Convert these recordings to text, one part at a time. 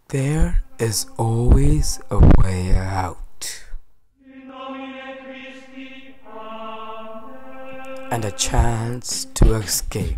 There is always a way out, and a chance to escape.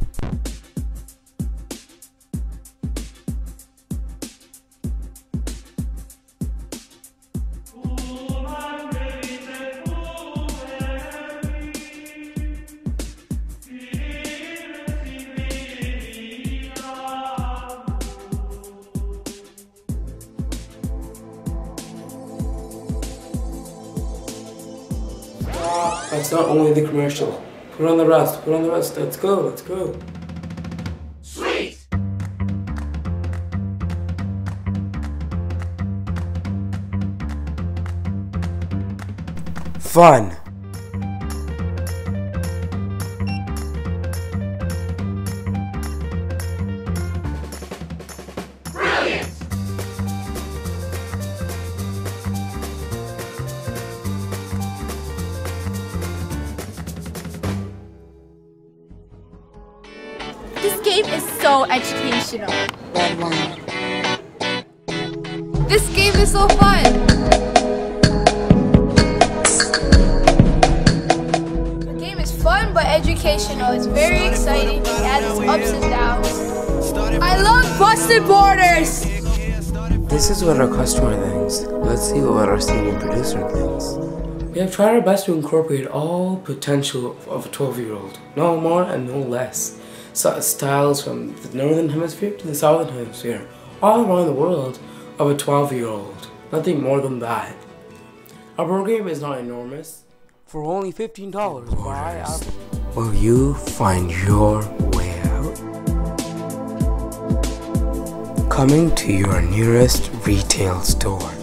That's not only the commercial. Put on the rest, let's go. Sweet! Fun. Brilliant! This game is so educational. Red one. This game is so fun. The game is fun but educational. It's very exciting. It has its ups and downs. I love busted borders. This is what our customer thinks. Let's see what our senior producer thinks. We have tried our best to incorporate all potential of a 12-year-old. No more and no less. Styles from the northern hemisphere to the southern hemisphere, all around the world, of a 12-year-old. Nothing more than that. Our program is not enormous. For only $15, will you find your way out? Coming to your nearest retail store.